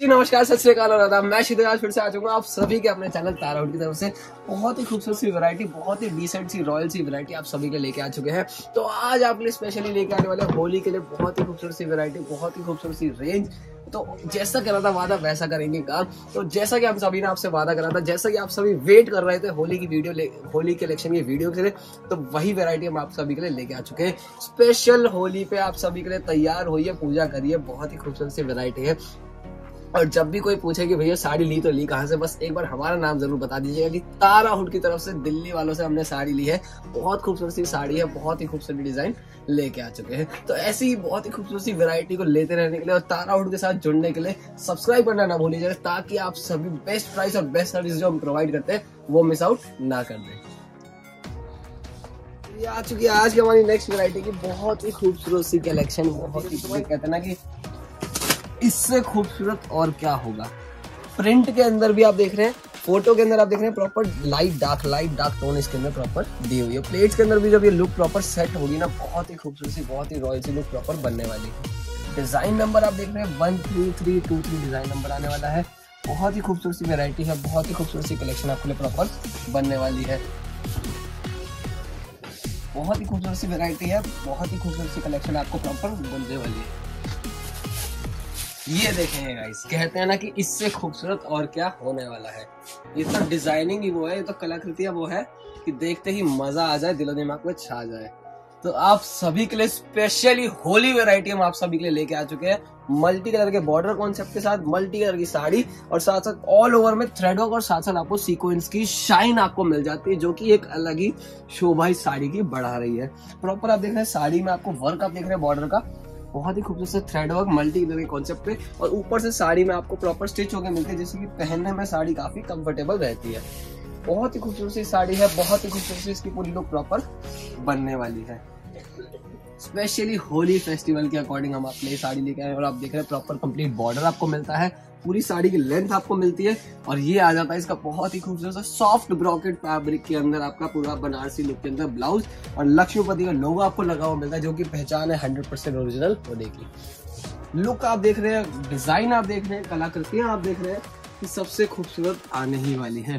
जी नमस्कार, सत श्री अकाल और आदाब। मैं शीतल आज फिर से आ चुका हूँ आप सभी के अपने चैनल ताराहुड की तरफ से। बहुत ही खूबसूरत सी वैरायटी, बहुत ही डिसेंट सी रॉयल सी वैरायटी आप सभी के लेके आ चुके हैं। तो आज आपके लिए स्पेशली लेके आने वाले होली के लिए बहुत ही खूबसूरत सी वैरायटी, बहुत ही खूबसूरत सी रेंज। तो जैसा करा था वादा वैसा करेंगे काम। तो जैसा कि हम सभी ने आपसे वादा करा था, जैसा कि आप सभी वेट कर रहे थे होली की वीडियो, होली कलेक्शन की वीडियो के लिए, तो वही वैरायटी हम आप सभी के लिए लेके आ चुके हैं। स्पेशल होली पे आप सभी के लिए तैयार होइए, पूजा करिए। बहुत ही खूबसूरत सी वैरायटी है। और जब भी कोई पूछे कि भैया साड़ी ली तो ली कहाँ से, बस एक बार हमारा नाम जरूर बता दीजिएगा कि ताराहुड की तरफ से दिल्ली वालों से हमने साड़ी ली है। बहुत खूबसूरत सी साड़ी है, बहुत ही खूबसूरत डिजाइन लेके आ चुके हैं। तो ऐसी ही बहुत ही खूबसूरत सी वैरायटी को लेते रहने के लिए और ताराहुड के साथ जुड़ने के लिए सब्सक्राइब करना ना भूलिएगा, ताकि आप सभी बेस्ट प्राइस और बेस्ट सर्विस जो हम प्रोवाइड करते हैं वो मिस आउट ना कर दें। ये आ चुकी है आज की हमारी नेक्स्ट वैरायटी की बहुत ही खूबसूरत सी कलेक्शन। बहुत ही कहते हैं ना कि इससे खूबसूरत और क्या होगा। प्रिंट के अंदर भी आप देख रहे हैं, फोटो के अंदर आप देख रहे हैं प्रॉपर लाइट डार्क टोन इसके अंदर प्रॉपर दी हुई है। प्लेट्स के अंदर भी जब ये लुक प्रॉपर सेट होगी ना, बहुत ही खूबसूरत सी, बहुत ही रॉयल सी लुक प्रॉपर बनने वाली है। डिजाइन नंबर आप देख रहे हैं 13323 डिजाइन नंबर आने वाला है। बहुत ही खूबसूरत सी वेरायटी है, बहुत ही खूबसूरत सी कलेक्शन आपके लिए प्रॉपर बनने वाली है। बहुत ही खूबसूरत सी वेरायटी है, बहुत ही खूबसूरत सी कलेक्शन आपको प्रॉपर बनने वाली है। ये देखेंगे गाइस, कहते हैं ना कि इससे खूबसूरत और क्या होने वाला है। ये तो डिजाइनिंग ही वो है, ये तो कलाकृतियां वो है कि देखते ही मजा आ जाए, दिलो दिमाग में छा जाए। तो आप सभी के लिए स्पेशली होली वैरायटी हम आप सभी के लिए लेके आ चुके हैं। मल्टी कलर के बॉर्डर कॉन्सेप्ट के साथ मल्टी कलर की साड़ी और साथ साथ ऑल ओवर में थ्रेड वर्क और साथ साथ आपको सीक्वेंस की शाइन आपको मिल जाती है, जो कि एक अलग ही शोभा इस साड़ी की बढ़ा रही है। प्रॉपर आप देख रहे हैं साड़ी में आपको वर्क आप देख रहे हैं बॉर्डर का, बहुत ही खूबसूरत थ्रेड वर्क मल्टी कलर के कॉन्सेप्ट पे, और ऊपर से साड़ी में आपको प्रॉपर स्टिच होकर मिलती है, जिससे कि पहनने में साड़ी काफी कंफर्टेबल रहती है। बहुत ही खूबसूरत सी साड़ी है, बहुत ही खूबसूरत सी इसकी पूरी लुक प्रॉपर बनने वाली है। स्पेशली होली फेस्टिवल के अकॉर्डिंग हम आपके लिए साड़ी लेके आए और आप देख रहे हैं प्रॉपर कंप्लीट बॉर्डर आपको मिलता है, पूरी साड़ी की लेंथ आपको मिलती है। और ये आ जाता है इसका बहुत ही खूबसूरत सॉफ्ट ब्रॉकेट फैब्रिक के अंदर आपका पूरा बनारसी लुक के अंदर ब्लाउज और लक्ष्मीपति का लोगो आपको लगा हुआ मिलता है, जो कि पहचान है 100% ओरिजिनल होने की। लुक आप देख रहे हैं, डिजाइन आप देख रहे हैं, कलाकृतियां आप देख रहे हैं कि सबसे खूबसूरत आने ही वाली है।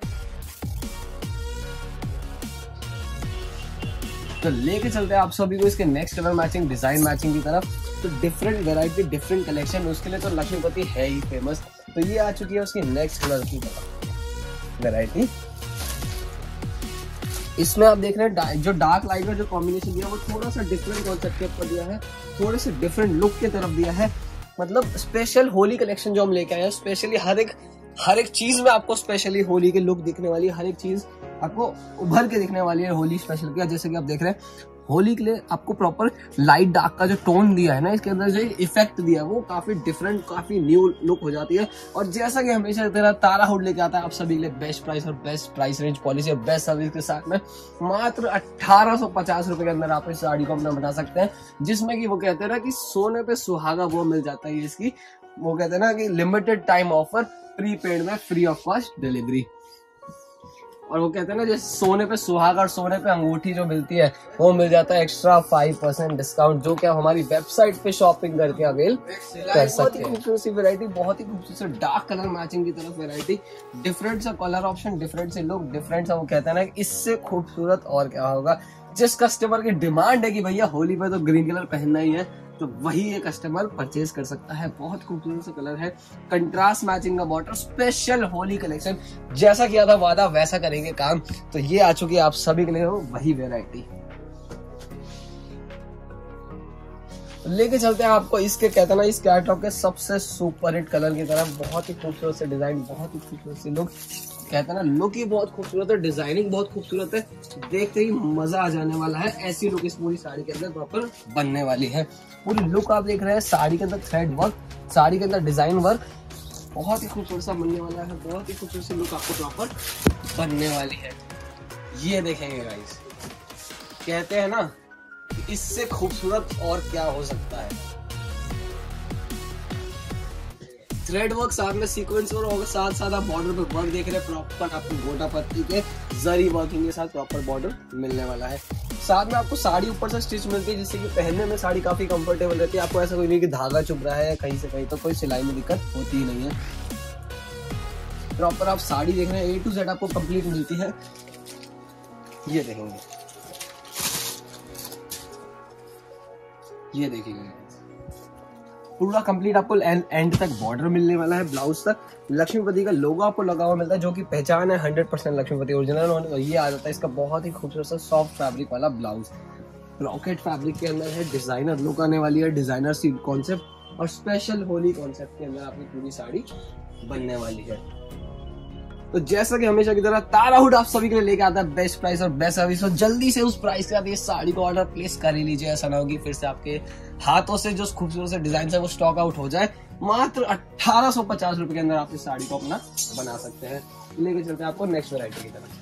तो लेके चलते हैं आप सभी को इसके next colour matching, design matching की तरफ। तो डिफरेंट वैरायटी, डिफरेंट कलेक्शन, उसके लिए तो लक्ष्मीपति है ही फेमस। तो ये आ चुकी है उसकी नेक्स्ट कलर की वैरायटी। इसमें आप देख रहे हैं जो डार्क लाइट में जो कॉम्बिनेशन दिया वो थोड़ा सा डिफरेंट कॉन्सेप्ट के ऊपर दिया है, थोड़े से डिफरेंट लुक की तरफ दिया है। मतलब स्पेशल होली कलेक्शन जो हम लेके आए हैं, स्पेशली हर एक चीज में आपको स्पेशली होली की लुक दिखने वाली है, हर एक चीज आपको उभर के दिखने वाली है होली स्पेशल की। जैसे कि आप देख रहे हैं होली के लिए आपको प्रॉपर लाइट डार्क का जो टोन दिया है ना, इसके अंदर जो इफेक्ट दिया है वो काफी डिफरेंट, काफी न्यू लुक हो जाती है। और जैसा कि हमेशा तेरा ताराहुड लेके आता है आप सभी के लिए बेस्ट प्राइस और बेस्ट प्राइस रेंज पॉलिसी और बेस्ट सर्विस के साथ में मात्र 1850 रुपए के अंदर आप इस साड़ी को अपना बना सकते हैं, जिसमें कि वो कहते हैं ना कि सोने पे सुहागा वो मिल जाता है इसकी। वो कहते हैं ना कि लिमिटेड टाइम ऑफर, प्रीपेड में फ्री ऑफ कॉस्ट डिलीवरी। और वो कहते हैं ना जैसे सोने पे सुहाग और सोने पे अंगूठी जो मिलती है वो मिल जाता है एक्स्ट्रा 5% डिस्काउंट, जो कि हमारी वेबसाइट पे शॉपिंग करके अवेल कर सकते हैं। बहुत ही खूबसूरत सी वैरायटी, बहुत ही खूबसूरत डार्क कलर मैचिंग की तरफ वैरायटी, डिफरेंट सा कलर ऑप्शन, डिफरेंट से लुक, डिफरेंट सा वो कहते हैं ना इससे खूबसूरत और क्या होगा। जिस कस्टमर की डिमांड है कि भैया होली पे तो ग्रीन कलर पहनना ही है, तो वही ये कस्टमर परचेज कर सकता है। बहुत खूबसूरत सा कलर है, कंट्रास्ट मैचिंग का बॉर्डर, स्पेशल होली कलेक्शन। जैसा किया था वादा वैसा करेंगे काम। तो ये आ चुकी है आप सभी के लिए वही वैरायटी। लेके चलते हैं आपको इसके कहते हैं ना इस कैटलॉग के सबसे सुपर हिट कलर की तरफ। बहुत ही खूबसूरत से डिजाइन, बहुत ही खूबसूरत सी लुक, कहते हैं ना लुक ही बहुत खूबसूरत है, डिजाइनिंग बहुत खूबसूरत है, देखते ही मजा आ जाने वाला है। ऐसी लुक इस पूरी साड़ी के अंदर प्रॉपर बनने वाली है। पूरी लुक आप देख रहे हैं, साड़ी के अंदर थ्रेड वर्क, साड़ी के अंदर डिजाइन वर्क, बहुत ही खूबसूरत सा बनने वाला है। बहुत ही खूबसूरत सी लुक आपको प्रॉपर बनने वाली है। ये देखेंगे गाइस, कहते हैं ना इससे खूबसूरत और क्या हो सकता है। थ्रेड वर्क साथ में सीक्वेंस और साथ साथ आप बॉर्डर पे वर्क देख रहे हैं प्रॉपर आपको गोटा पत्ती के जरी वर्किंग के साथ प्रॉपर बॉर्डर मिलने वाला है। साथ में आपको साड़ी ऊपर से स्टिच मिलती है जिससे कि पहनने में साड़ी काफी कंफर्टेबल रहती है। आपको ऐसा कोई नहीं कि धागा चुभ रहा है कहीं से कहीं, तो कोई सिलाई में दिक्कत होती ही नहीं है। प्रॉपर आप साड़ी देख रहे हैं A to Z आपको कंप्लीट मिलती है। ये देखेंगे, ये देखिएगा पूरा कंप्लीट आपको एंड तक बॉर्डर मिलने वाला है। ब्लाउज तक लक्ष्मीपति का लोगो आपको लगा हुआ मिलता है जो कि पहचान है 100% लक्ष्मीपति ओरिजिनल होने का। ये आ जाता है इसका बहुत ही खूबसूरत सा सॉफ्ट फैब्रिक वाला ब्लाउज। रॉकेट फैब्रिक के अंदर है, डिजाइनर लुक आने वाली है, डिजाइनर सी कॉन्सेप्ट और स्पेशल होली कॉन्सेप्ट के अंदर आपकी पूरी साड़ी बनने वाली है। तो जैसा कि हमेशा की तरह तारा हुड आप सभी के लिए लेके आता है बेस्ट प्राइस और बेस्ट सर्विस। तो जल्दी से उस प्राइस के साथ ये साड़ी को ऑर्डर प्लेस कर ही लीजिए, ऐसा ना होगी फिर से आपके हाथों से जो खूबसूरत से डिजाइन है वो स्टॉक आउट हो जाए। मात्र 1850 रुपए के अंदर आप इस साड़ी को अपना बना सकते हैं। लेके चलते हैं आपको नेक्स्ट वैरायटी की तरफ।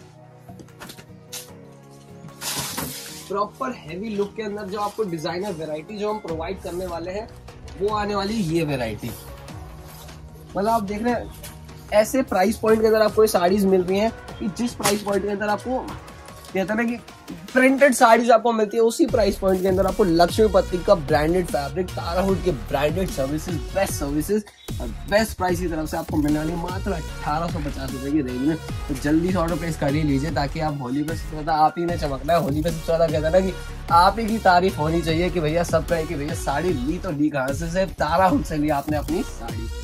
प्रॉपर हैवी लुक के अंदर जो आपको डिजाइनर वैरायटी जो हम प्रोवाइड करने वाले हैं वो आने वाली ये वैरायटी। मतलब आप देख रहे हैं ऐसे प्राइस पॉइंट के अंदर आपको ये साड़ीज मिल रही हैं कि जिस प्राइस पॉइंट के अंदर आपको कहते हैं ना कि प्रिंटेड साड़ीज आपको मिलती है, उसी प्राइस पॉइंट के अंदर आपको लक्ष्मीपति का ब्रांडेड फैब्रिक, तारा हुड के ब्रांडेड सर्विसेज, बेस्ट सर्विसेज और बेस्ट प्राइस की तरफ से आपको मिलने वाली मात्र 1850 रुपए की रेंज में। तो जल्दी से ऑर्डर प्लेस कर ही लीजिए ताकि आप होली पे सबसे ज्यादा आप ही ने चमकना है। होली पे सबसे ज्यादा कहता है ना कि आप ही की तारीफ होनी चाहिए कि भैया सब कहे कि भैया साड़ी ली तो ली कहाँ से, सिर्फ तारा हुड से ली आपने अपनी साड़ी।